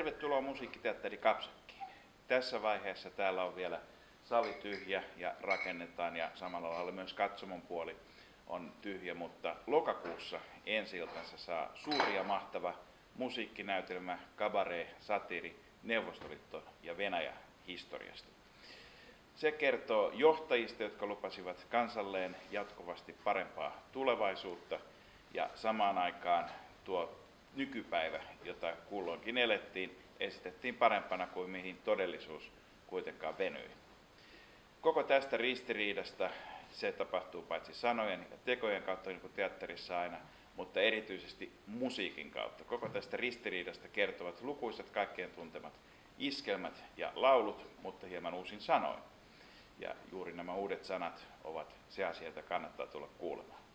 Tervetuloa Musiikkiteatteri Kapsakkiin. Tässä vaiheessa täällä on vielä sali tyhjä ja rakennetaan ja samalla lailla myös katsomon puoli on tyhjä, mutta lokakuussa ensi-iltansa saa suuri ja mahtava musiikkinäytelmä, kabaree, satiiri Neuvostoliitto ja Venäjä historiasta. Se kertoo johtajista, jotka lupasivat kansalleen jatkuvasti parempaa tulevaisuutta ja samaan aikaan tuo nykypäivä, jota kulloinkin elettiin, esitettiin parempana kuin mihin todellisuus kuitenkaan venyi. Koko tästä ristiriidasta se tapahtuu paitsi sanojen ja tekojen kautta, niin kuin teatterissa aina, mutta erityisesti musiikin kautta. Koko tästä ristiriidasta kertovat lukuisat kaikkien tuntemat iskelmät ja laulut, mutta hieman uusin sanoin. Ja juuri nämä uudet sanat ovat se asia, jota kannattaa tulla kuulemaan.